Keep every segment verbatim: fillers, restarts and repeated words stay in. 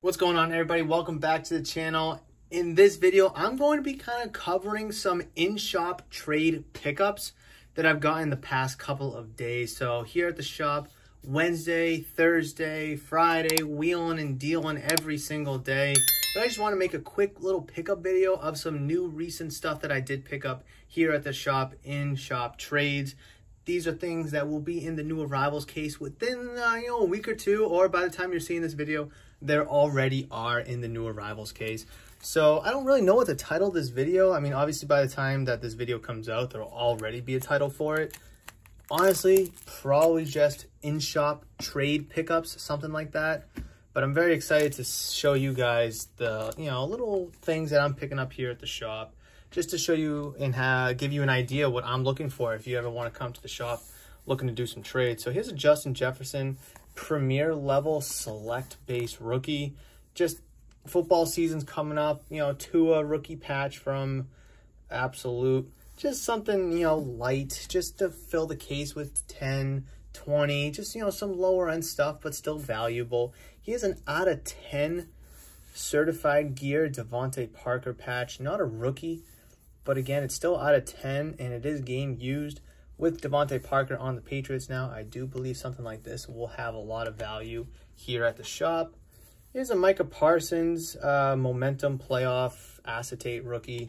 What's going on, everybody? Welcome back to the channel. In this video, I'm going to be kind of covering some in-shop trade pickups that I've gotten the past couple of days. So here at the shop, Wednesday, Thursday, Friday, wheeling and dealing every single day. But I just want to make a quick little pickup video of some new recent stuff that I did pick up here at the shop, in-shop trades. These are things that will be in the new arrivals case within uh, you know, a week or two, or by the time you're seeing this video, they already are in the new arrivals case. So I don't really know what to title this video. I mean, obviously by the time that this video comes out, there'll already be a title for it. Honestly, probably just in-shop trade pickups, something like that. But I'm very excited to show you guys the, you know, little things that I'm picking up here at the shop, just to show you and have, give you an idea of what I'm looking for if you ever want to come to the shop looking to do some trades. So here's a Justin Jefferson Premier Level Select Base Rookie. Just football season's coming up, you know, Tua rookie patch from Absolute. Just something, you know, light, just to fill the case with ten, twenty, just, you know, some lower end stuff, but still valuable. He has an out of ten certified gear Devontae Parker patch, not a rookie, but again, it's still out of ten, and it is game used. With Devontae Parker on the Patriots now, I do believe something like this will have a lot of value here at the shop. Here's a Micah Parsons uh, Momentum Playoff Acetate Rookie.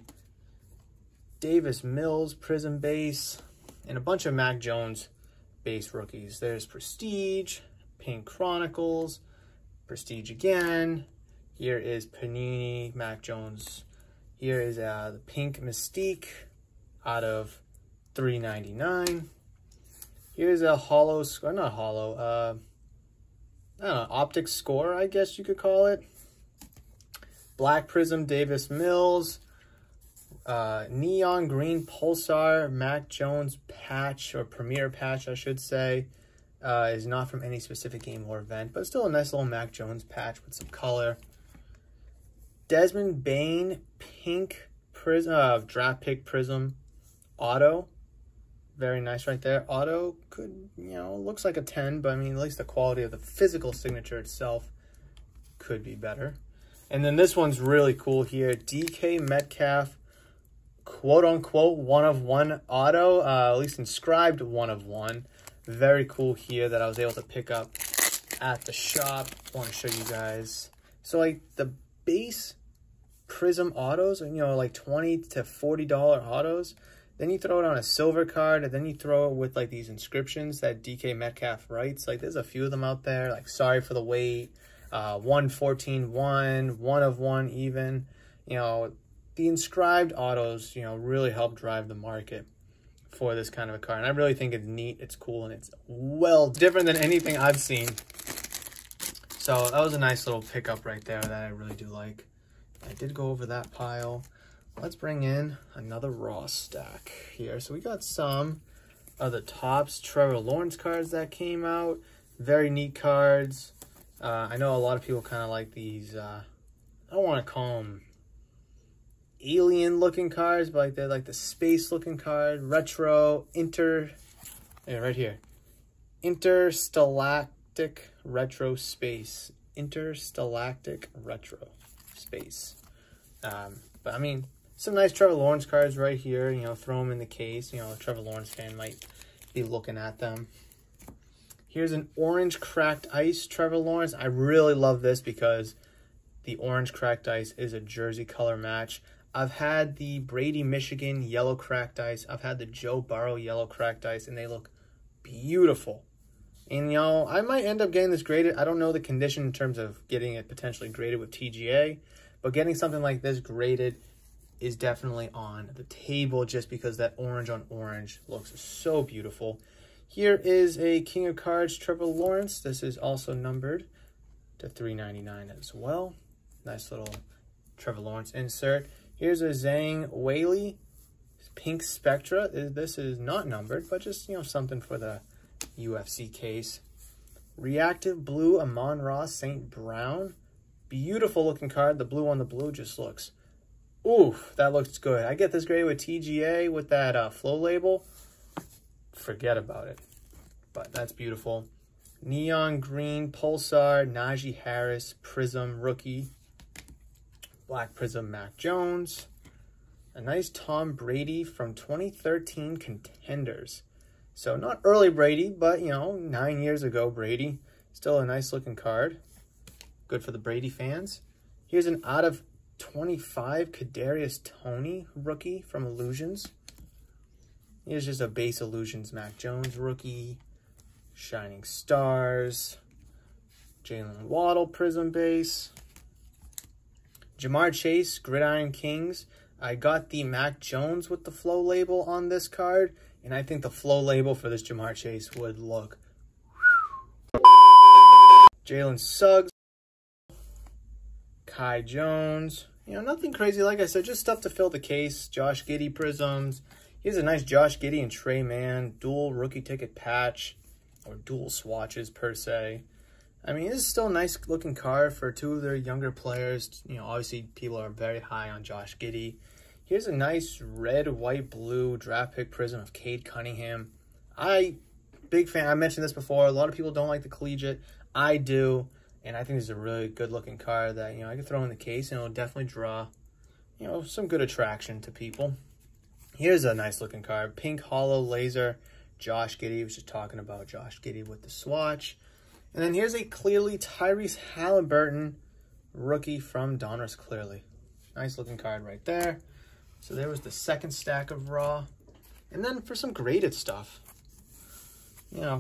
Davis Mills Prism Base, and a bunch of Mac Jones base rookies. There's Prestige, Pink Chronicles, Prestige again. Here is Panini Mac Jones. Here is uh, the Pink Mystique out of three ninety-nine. Here's a hollow score, not hollow, uh, I don't know, optic score, I guess you could call it. Black Prism Davis Mills. Uh, neon green Pulsar Mac Jones patch, or Premier patch, I should say, uh, is not from any specific game or event, but still a nice little Mac Jones patch with some color. Desmond Bain Pink Prism, uh, Draft Pick Prism Auto, very nice right there. Auto could, you know, looks like a ten, but I mean, at least the quality of the physical signature itself could be better. And then this one's really cool here, D K Metcalf, quote-unquote one-of-one auto, uh, at least inscribed one-of-one. Very cool here that I was able to pick up at the shop. I want to show you guys. So, like, the base Prism autos, you know, like twenty to forty dollar autos. Then you throw it on a silver card, and then you throw it with, like, these inscriptions that D K Metcalf writes. Like, there's a few of them out there, like, sorry for the wait, uh, one fourteen one, one-of-one even, you know. The inscribed autos, you know, really help drive the market for this kind of a car. And I really think it's neat, it's cool, and it's well different than anything I've seen. So that was a nice little pickup right there that I really do like. I did go over that pile. Let's bring in another raw stack here. So we got some of the Topps Trevor Lawrence cards that came out. Very neat cards. Uh, I know a lot of people kind of like these, uh, I don't want to call them alien looking cards, but like they're like the space looking card, retro, inter, yeah, right here, interstellactic retro space, interstellactic retro space. Um, but I mean, some nice Trevor Lawrence cards right here, you know, throw them in the case, you know, a Trevor Lawrence fan might be looking at them. Here's an orange cracked ice Trevor Lawrence. I really love this because the orange cracked ice is a jersey color match. I've had the Brady, Michigan yellow cracked ice. I've had the Joe Burrow yellow cracked ice, and they look beautiful. And, you know, I might end up getting this graded. I don't know the condition in terms of getting it potentially graded with T G A, but getting something like this graded is definitely on the table just because that orange on orange looks so beautiful. Here is a King of Cards Trevor Lawrence. This is also numbered to three ninety-nine as well. Nice little Trevor Lawrence insert. Here's a Zhang Weili Pink Spectra. This is not numbered, but just, you know, something for the U F C case. Reactive Blue Amon-Ra Saint Brown. Beautiful looking card. The blue on the blue just looks, ooh, that looks good. I get this graded with T G A with that uh, flow label. Forget about it. But that's beautiful. Neon Green Pulsar Najee Harris Prism rookie. Black Prism Mac Jones. A nice Tom Brady from twenty thirteen Contenders. So not early Brady, but, you know, nine years ago Brady. Still a nice looking card. Good for the Brady fans. Here's an out of twenty-five Kadarius Toney rookie from Illusions. Here's just a base Illusions Mac Jones rookie. Shining Stars. Jalen Waddle Prism base. Jamar Chase Gridiron Kings. I got the Mac Jones with the flow label on this card, and I think the flow label for this Jamar Chase would look. Jalen Suggs. Kai Jones. You know, nothing crazy. Like I said, just stuff to fill the case. Josh Giddey Prisms. Here's a nice Josh Giddey and Trey Mann dual rookie ticket patch, or dual swatches per se. I mean, this is still a nice looking card for two of their younger players. You know, obviously people are very high on Josh Giddey. Here's a nice red, white, blue draft pick prism of Cade Cunningham. I, big fan. I mentioned this before. A lot of people don't like the collegiate. I do. And I think this is a really good looking card that, you know, I could throw in the case and it'll definitely draw, you know, some good attraction to people. Here's a nice looking card. Pink Hollow Laser Josh Giddey. I was just talking about Josh Giddey with the swatch. And then here's a clearly Tyrese Halliburton rookie from Donruss Clearly. Nice looking card right there. So there was the second stack of Raw. And then for some graded stuff, you know,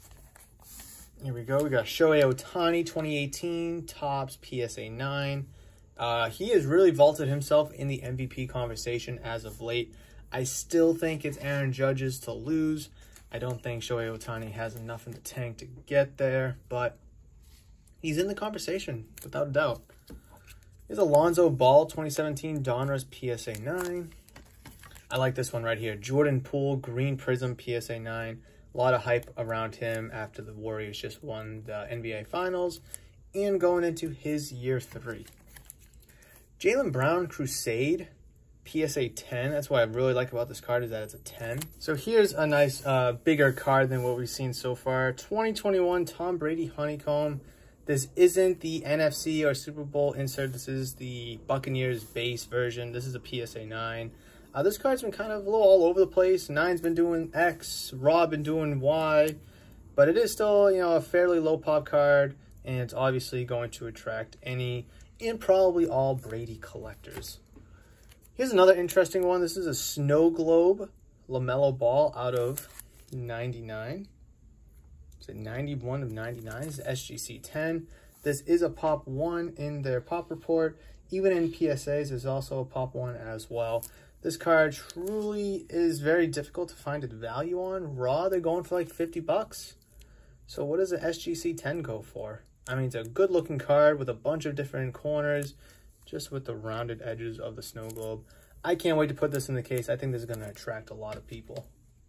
here we go. We got Shohei Ohtani twenty eighteen Topps P S A nine. Uh, he has really vaulted himself in the M V P conversation as of late. I still think it's Aaron Judge's to lose. I don't think Shohei Ohtani has enough in the tank to get there, but he's in the conversation without a doubt. Here's Alonzo Ball twenty seventeen Donruss P S A nine. I like this one right here. Jordan Poole Green Prism P S A nine. A lot of hype around him after the Warriors just won the N B A Finals and going into his year three. Jaylen Brown Crusade P S A ten. That's what I really like about this card, is that it's a ten. So here's a nice uh, bigger card than what we've seen so far. twenty twenty-one Tom Brady Honeycomb. This isn't the N F C or Super Bowl insert. This is the Buccaneers base version. This is a P S A nine. Uh, this card's been kind of a little all over the place. Nine's been doing X, Rob been doing Y, but it is still, you know, a fairly low pop card, and it's obviously going to attract any and probably all Brady collectors. Here's another interesting one. This is a Snow Globe LaMelo Ball out of ninety-nine. Is it ninety-one of ninety-nine? It's S G C ten. This is a pop one in their pop report. Even in P S As, there's also a pop one as well. This card truly is very difficult to find its value on. Raw, they're going for like fifty bucks. So what does an S G C ten go for? I mean, it's a good looking card with a bunch of different corners, just with the rounded edges of the snow globe. I can't wait to put this in the case. I think this is going to attract a lot of people.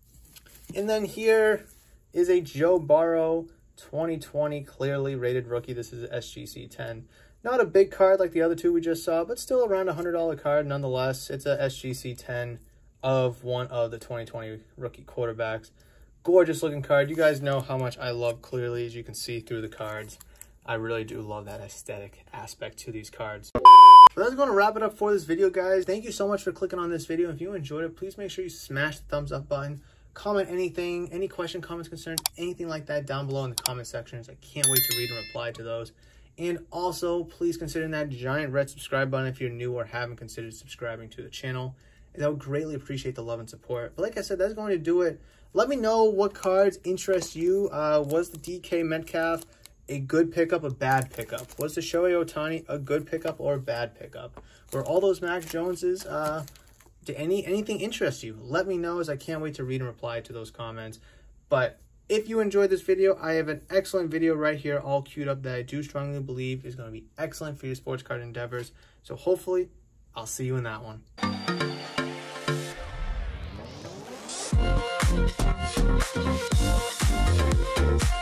And then here is a Joe Burrow twenty twenty clearly rated rookie. This is an S G C ten. Not a big card like the other two we just saw, but still around a one hundred dollar card nonetheless. It's a S G C ten of one of the twenty twenty rookie quarterbacks. Gorgeous looking card. You guys know how much I love clearly, as you can see through the cards. I really do love that aesthetic aspect to these cards. So that's going to wrap it up for this video, guys. Thank you so much for clicking on this video. If you enjoyed it, please make sure you smash the thumbs up button. Comment anything, any question, comments, concerns, anything like that down below in the comment sections. I can't wait to read and reply to those. And also, please consider that giant red subscribe button if you're new or haven't considered subscribing to the channel. And I would greatly appreciate the love and support. But like I said, that's going to do it. Let me know what cards interest you. Uh, was the D K Metcalf a good pickup, a bad pickup? Was the Shohei Ohtani a good pickup or a bad pickup? Were all those Mac Joneses, uh, did any, anything interest you? Let me know, as I can't wait to read and reply to those comments. But if you enjoyed this video, I have an excellent video right here all queued up that I do strongly believe is going to be excellent for your sports card endeavors. So hopefully, I'll see you in that one.